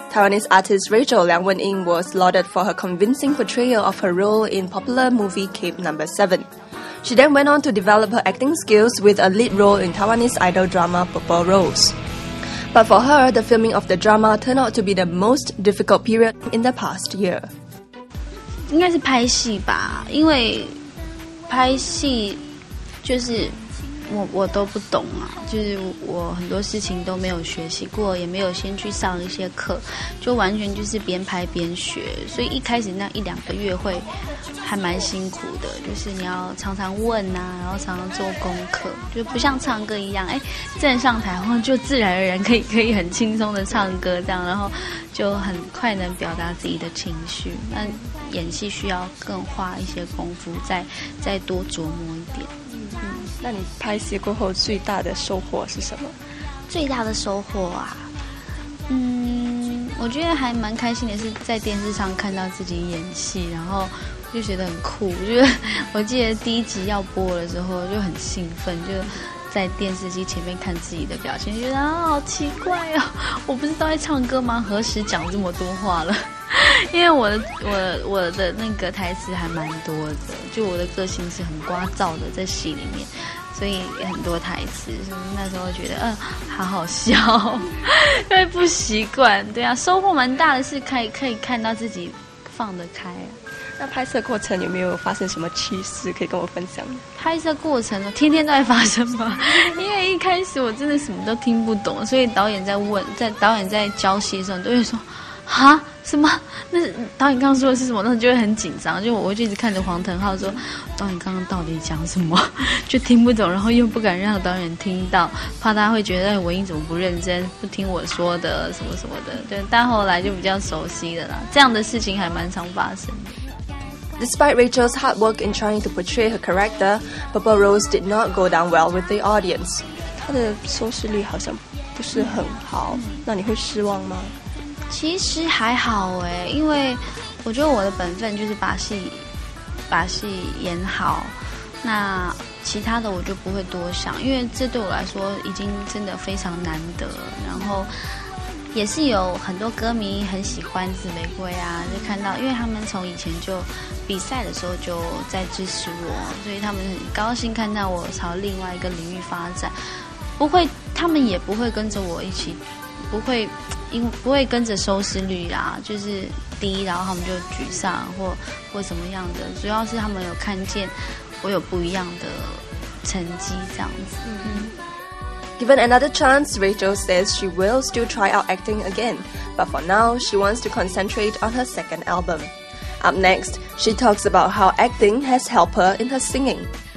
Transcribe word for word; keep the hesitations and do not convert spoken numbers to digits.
Taiwanese artist Rachel Liang Wen Yin was lauded for her convincing portrayal of her role in popular movie Cape Number seven. She then went on to develop her acting skills with a lead role in Taiwanese idol drama Purple Rose. But for her, the filming of the drama turned out to be the most difficult period in the past year. 应该是拍戏吧，因为拍戏就是我我都不懂啊，就是我很多事情都没有学习过，也没有先去上一些课，就完全就是边拍边学，所以一开始那一两个月会还蛮辛苦的，就是你要常常问啊，然后常常做功课，就不像唱歌一样，哎，站上台后就自然而然可以可以很轻松的唱歌这样，然后就很快能表达自己的情绪。那演戏需要更花一些功夫，再再多琢磨一点。 嗯，那你拍戏过后最大的收获是什么？ 最大的收获啊，嗯，我觉得还蛮开心的，是在电视上看到自己演戏，然后就觉得很酷。我觉得我记得第一集要播的时候就很兴奋，就在电视机前面看自己的表情，觉得啊好奇怪哦，我不是都在唱歌吗？何时讲这么多话了？因为我的我我的那个台词还蛮多的，就我的个性是很聒噪的，在戏里面，所以很多台词，所以那时候觉得嗯、呃、好好笑，因为不习惯。对啊，收获蛮大的是可以可以看到自己放得开啊。 那拍摄过程有没有发生什么趣事可以跟我分享？ 拍摄过程呢，天天都在发生嘛。因为一开始我真的什么都听不懂，所以导演在问，在导演在教戏的时候，都会说哈什么？那导演刚刚说的是什么？那就会很紧张，就我会一直看着黄腾浩说，导演刚刚到底讲什么？就听不懂，然后又不敢让导演听到，怕他会觉得文英怎么不认真，不听我说的什么什么的。对，但后来就比较熟悉了啦，这样的事情还蛮常发生的。 Despite Rachel's hard work in trying to portray her character, Purple Rose did not go down well with the audience. 她的收视率好像不是很好，嗯、那你会失望吗？ 其实还好哎，因为我觉得我的本分就是把戏把戏演好，那其他的我就不会多想，因为这对我来说已经真的非常难得。然后也是有很多歌迷很喜欢紫玫瑰啊，就看到，因为他们从以前就比赛的时候就在支持我，所以他们很高兴看到我朝另外一个领域发展。不会，他们也不会跟着我一起，不会。因为不会跟着收视率啦，就是低，然后他们就沮丧或或什么样的，主要是他们有看见我有不一样的成绩这样子。嗯 Given another chance, Rachel says she will still try out acting again, but for now, she wants to concentrate on her second album. Up next, she talks about how acting has helped her in her singing.